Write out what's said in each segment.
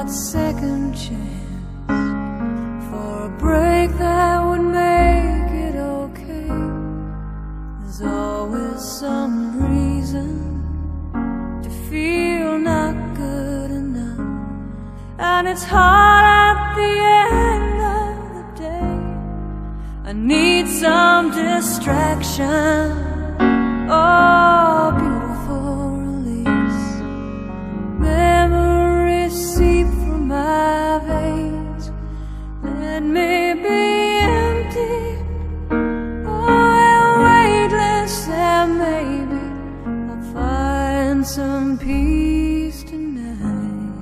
that second chance for a break that would make it okay. There's always some reason to feel not good enough, and it's hard at the end of the day. I need some distraction, oh, beautiful release. Memories seep through my veins. Let me be empty, oh, and weightless, and maybe I'll find some peace tonight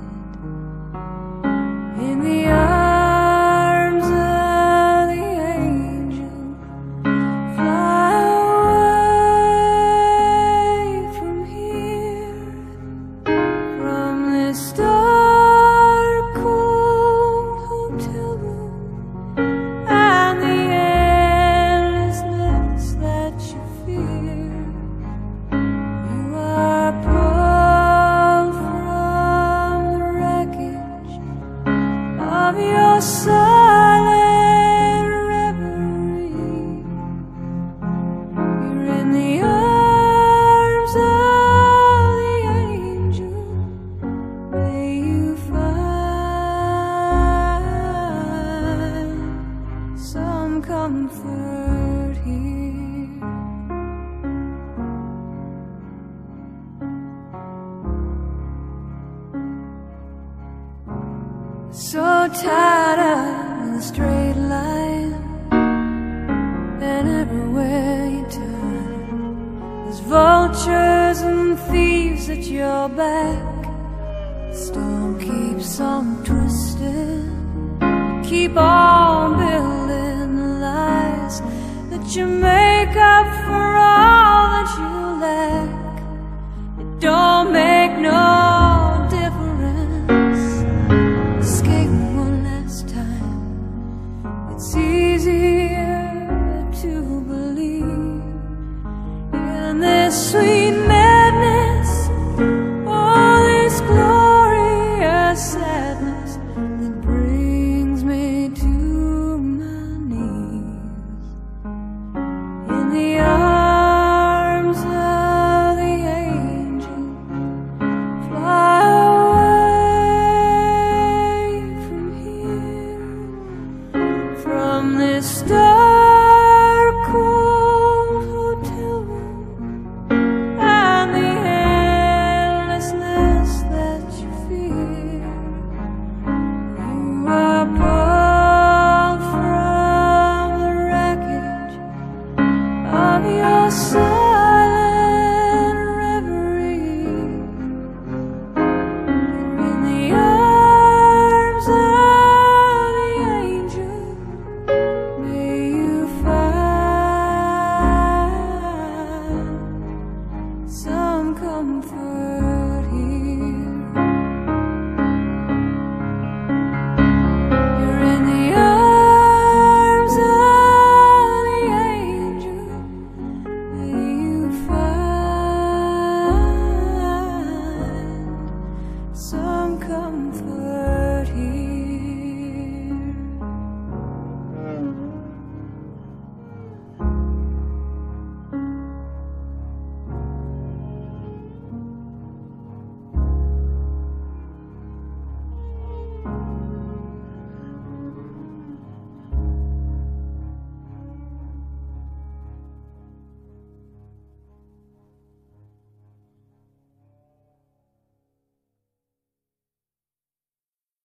in the arms of the angel. Fly away from here, from this dark, cold hotel room, and the endlessness that you fear. You are pulled from the wreckage of your silent reverie. You're in the arms of the angel. May you find some comfort here. So tired of the straight line, and everywhere you turn, there's vultures and thieves at your back. The storm keeps on twisting. Keep on building the lies that you make up for